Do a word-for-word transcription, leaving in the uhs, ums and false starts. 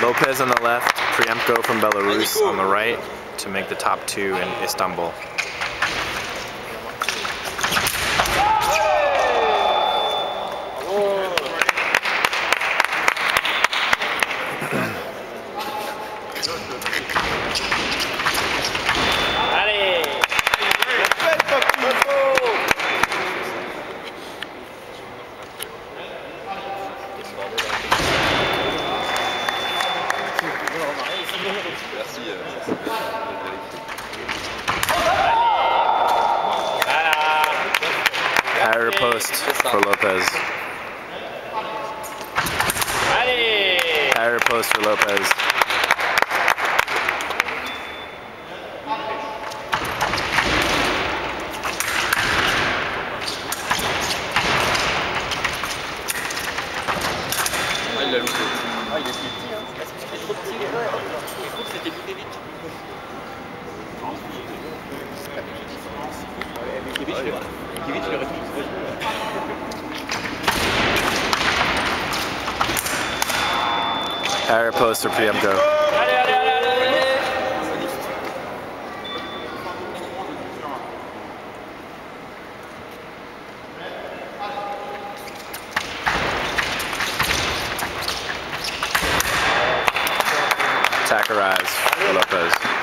Lopez on the left, Priemko from Belarus on the right to make the top two in Istanbul. Parry post for Lopez. Parry post for Lopez. Ah, il l'a loupé. Ah, il est petit, hein. C'était trop petit. Je trouve que c'était plus vite. Kevin, je l'aurais pu. Parry post for Priemko. Allez, allez, allez, allez. Attack arise for Lopez.